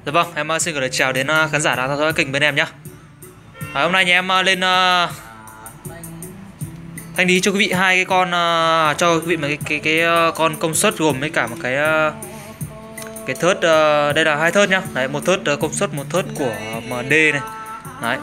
Dạ vâng, em xin gửi lời chào đến khán giả đang theo dõi kênh bên em nhé. Hôm nay nhà em lên thanh lý cho quý vị hai cái con cho quý vị một cái con công suất gồm với cả một cái thớt, đây là hai thớt nhá. Đấy, một thớt công suất, một thớt của MD này. Đấy.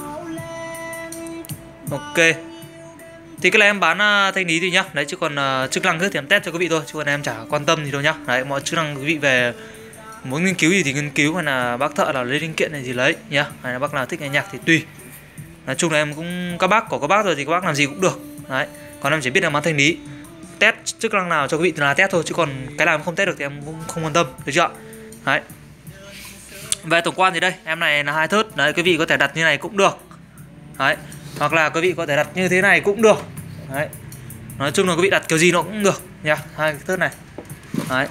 Ok. Thì cái này em bán thanh lý thì nhá. Đấy, chứ còn chức năng thì em test cho quý vị thôi, chứ còn em chả quan tâm gì đâu nhá. Đấy, mọi chức năng quý vị về muốn nghiên cứu gì thì nghiên cứu, hay là bác thợ nào lấy linh kiện này gì lấy nhá, hay là bác nào thích nghe nhạc thì tùy. Nói chung là em cũng các bác rồi thì các bác làm gì cũng được. Đấy, còn em chỉ biết là bán thanh lý, test chức năng nào cho quý vị thì là test thôi, chứ còn cái nào em không test được thì em cũng không quan tâm, được chưa? Đấy. Về tổng quan thì đây, em này là hai thớt. Đấy, quý vị có thể đặt như này cũng được. Đấy, hoặc là quý vị có thể đặt như thế này cũng được. Đấy. Nói chung là quý vị đặt kiểu gì nó cũng được nha, hai cái thớt này. Đấy.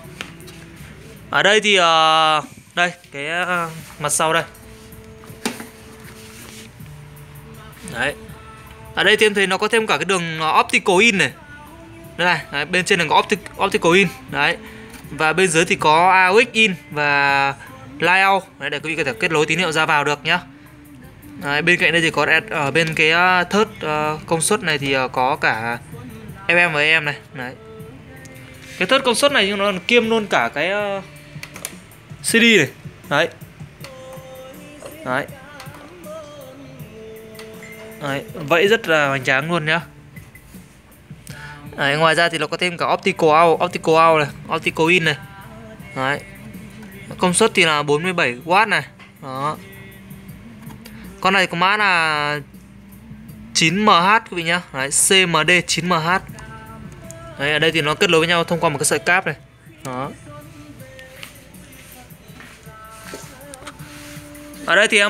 Ở đây thì đây cái mặt sau đây. Đấy. Ở đây thêm thấy nó có thêm cả cái đường optical in này. Đây này, đấy, bên trên là có optical in. Đấy. Và bên dưới thì có AUX in và layout. Đấy, để quý vị có thể kết nối tín hiệu ra vào được nhá. Đấy, bên cạnh đây thì có ở bên cái thớt công suất này thì có cả FM và AM này. Đấy. Cái thớt công suất này nhưng nó kiêm luôn cả cái CD này. Đấy. Đấy. Đấy, vậy rất là hoành tráng luôn nhá. Đấy, ngoài ra thì nó có thêm cả optical out này, optical in này. Đấy. Công suất thì là 47W này. Đó. Con này có mã là 9MH quý vị nhá. Đấy, CMD 9MH. Đấy, ở đây thì nó kết nối với nhau thông qua một cái sợi cáp này. Đó. Ở đây thì em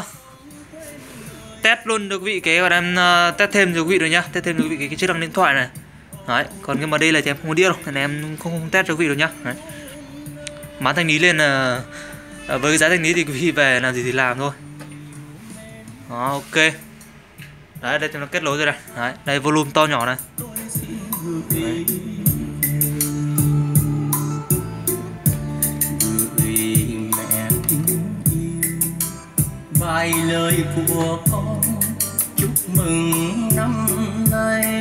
test luôn cho quý vị cái, còn em test thêm cho quý vị rồi nhá, test thêm cho quý vị cái chức năng điện thoại này. Đấy, còn cái mà đây là thì em không có đĩa đâu, nên em không test cho quý vị đâu nhá. Đấy. Bán thanh lý lên với cái giá thanh lý thì quý vị về làm gì thì làm thôi. Đó, ok. Đấy, đây thì nó kết nối rồi này. Đấy, đây volume to nhỏ này. Đấy. Vài lời của con chúc mừng năm nay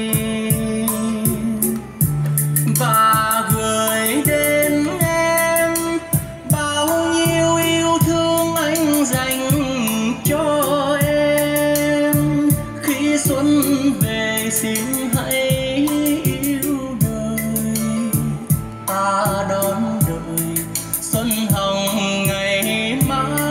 và gửi đến em bao nhiêu yêu thương anh dành cho em. Khi xuân về xin hãy yêu đời, ta đón đợi xuân hồng ngày mai.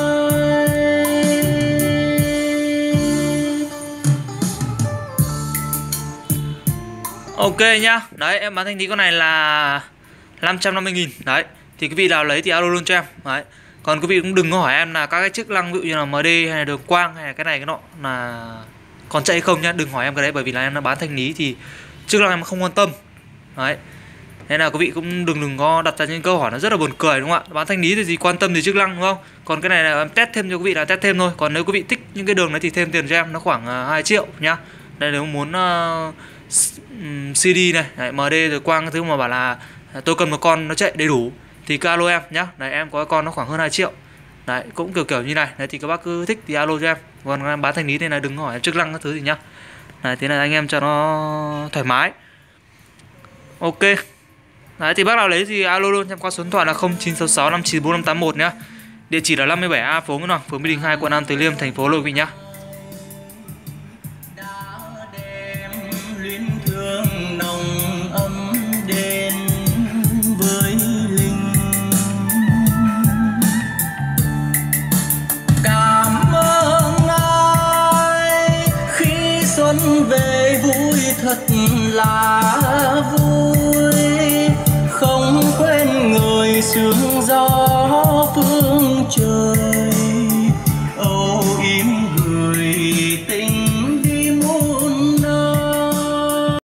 Ok nhá. Đấy, em bán thanh lý con này là 550.000. Đấy, thì quý vị nào lấy thì alo luôn cho em. Đấy. Còn quý vị cũng đừng có hỏi em là các cái chức năng ví dụ như là MD hay là đường quang hay là cái này cái nọ là còn chạy không nhá, đừng hỏi em cái đấy, bởi vì là em đã bán thanh lý thì chức năng em không quan tâm. Đấy. Nên là quý vị cũng đừng có đặt ra những câu hỏi nó rất là buồn cười, đúng không ạ? Bán thanh lý thì gì quan tâm thì chức năng, đúng không? Còn cái này là em test thêm cho quý vị là test thêm thôi. Còn nếu quý vị thích những cái đường đấy thì thêm tiền cho em, nó khoảng 2 triệu nhá. Đây nếu muốn CD này, đấy, MD rồi quang cái thứ mà bảo là tôi cần một con nó chạy đầy đủ thì cứ alo em nhá. Đấy, em có cái con nó khoảng hơn 2 triệu. Đấy, cũng kiểu như này. Đấy thì các bác cứ thích thì alo cho em. Còn em bán thanh lý này là đừng hỏi em chức năng các thứ gì nhá. Đấy, thế là anh em cho nó thoải mái. Ok. Đấy thì bác nào lấy thì alo luôn em qua số điện thoại là 0966 594 581 nhá. Địa chỉ là 57A phố Nguyễn Hoàng, phường Mỹ Đình 2, quận Nam Từ Liêm, thành phố Hà Nội quý vị nhá. Về vui thật là vui, không quên người sương gió phương trời.